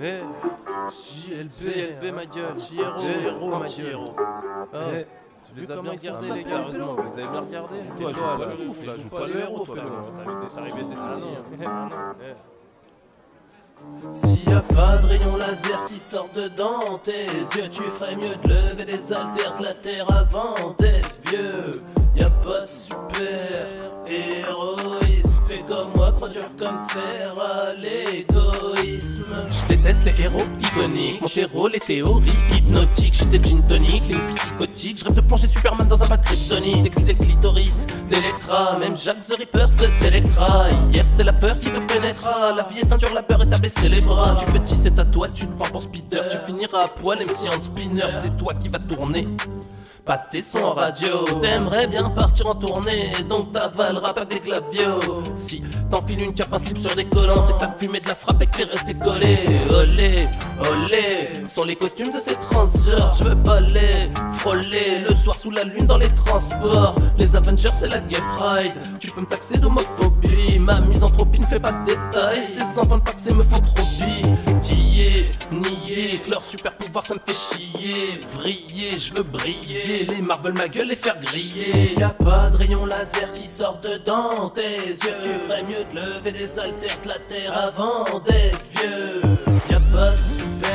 JLB ma gueule, Chiero ma gueule. Tu les as bien regardés les gars, sérieusement, vous les avez bien regardés. Toi, joue pas le héros, frérot. T'es arrivé des soucis. S'il y a pas de rayon laser qui sort dedans tes yeux, tu ferais mieux de lever des haltères de la terre avant d'être vieux. Y a pas de super héroïsme, fais comme moi, crois dur comme fer à l'égoïsme. Je déteste les héros iconiques, mon héros, les théories hypnotiques. J'étais gin tonic, les psychotiques. Je rêve de plonger Superman dans un bas de kryptonite, d'exciter le clitoris d'Electra. Même Jack the Ripper se délectra. Hier c'est la peur qui te pénétra. La vie est un dur labeur et t'as baissé les bras. Tu petit c'est à toi, tu te prends pour speeder. Tu finiras à poil MC en spinner. C'est toi qui vas tourner, pas tes sons en radio. T'aimerais bien partir en tournée, donc t'avaleras pas des clavios. Si t'enfiles une cape, un slip sur des collants, c'est que t'as fumé de la frappe et que t'es resté collé. Olé, olé, sont les costumes de ces transgenres. Je veux pas les frôler le soir sous la lune dans les transports. Les Avengers c'est la gay pride. Tu peux me taxer d'homophobie, ma misanthropie ne fait pas de détails. Ces enfants de taxés me font trop nier, que leur super pouvoir ça me fait chier. Vriller, je veux briller, les Marvel ma gueule les faire griller. S'il y a pas de rayon laser qui sort dedans tes yeux, tu ferais mieux de lever des haltères de la terre avant d'être vieux. Y a pas de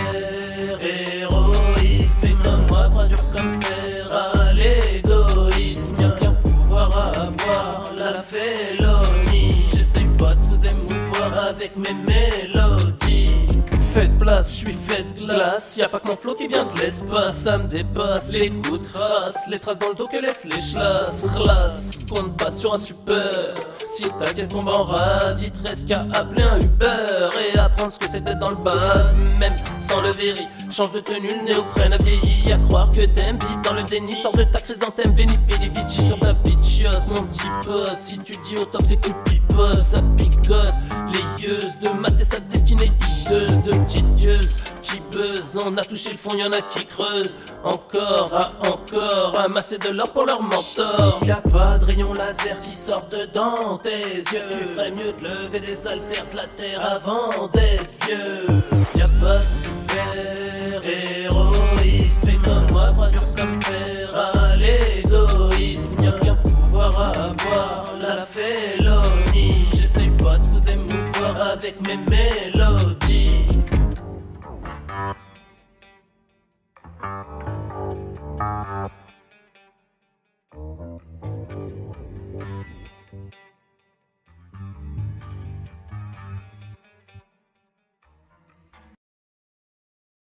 super héroïsme, fais comme moi, crois dur comme fer à l'égoïsme. Y'a qu'un pouvoir à avoir, la félonie. J'essaye pas de vous émouvoir avec mes mélodies. Faites place, je suis fait de glace. Y'a pas que mon flow qui vient de l'espace. Ça me dépasse, les coups de crasse, les traces dans le dos que laissent les chlasses. Relasse, compte pas sur un super. Si ta caisse tombe en rade, il te reste qu'à appeler un Uber et apprendre ce que c'est d'être dans le bad. Même sans le véri, change de tenue, le néoprène a vieilli. À croire que t'aimes vivre dans le déni, sors de ta chrysanthème, Veni Vidi Vici sur ta bitchiote, mon petit pote. Si tu dis au top c'est que tu pipotes, ça picote. Les yeux de mater sa destinée hideuse, de petites dieuses qui buzzent. On a touché le fond, y'en a qui creusent. Encore, amasser de l'or pour leur mentor. S'il y a pas de rayon laser qui sort dedans tes yeux, tu ferais mieux de lever des haltères de la terre avant d'être vieux. Y a pas de super héroïsme, fais comme moi, crois dur comme fer à l'égoïsme. Y'a qu'un pouvoir à avoir, la félonie. J'essaye pas de vous émouvoir avec mes mélodies.